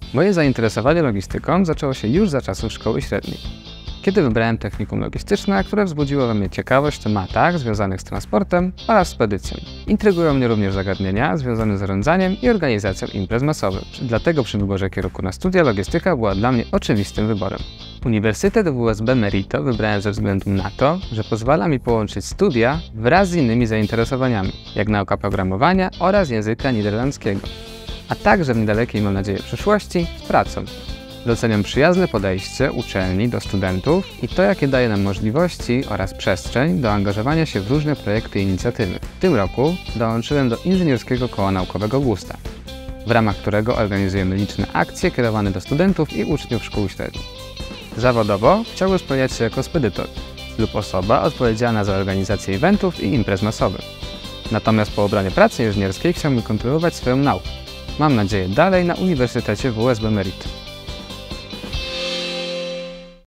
Moje zainteresowanie logistyką zaczęło się już za czasów szkoły średniej, kiedy wybrałem technikum logistyczne, które wzbudziło we mnie ciekawość w tematach związanych z transportem oraz spedycją. Intrygują mnie również zagadnienia związane z zarządzaniem i organizacją imprez masowych. Dlatego przy wyborze kierunku na studia logistyka była dla mnie oczywistym wyborem. Uniwersytet WSB Merito wybrałem ze względu na to, że pozwala mi połączyć studia wraz z innymi zainteresowaniami, jak nauka programowania oraz języka niderlandzkiego, a także w niedalekiej, mam nadzieję, przyszłości z pracą. Doceniam przyjazne podejście uczelni do studentów i to, jakie daje nam możliwości oraz przestrzeń do angażowania się w różne projekty i inicjatywy. W tym roku dołączyłem do Inżynierskiego Koła Naukowego GUSTA, w ramach którego organizujemy liczne akcje kierowane do studentów i uczniów szkół średnich. Zawodowo chciałbym spełniać się jako spedytor lub osoba odpowiedzialna za organizację eventów i imprez masowych. Natomiast po obronie pracy inżynierskiej chciałbym kontynuować swoją naukę. Mam nadzieję dalej na Uniwersytecie WSB Merito.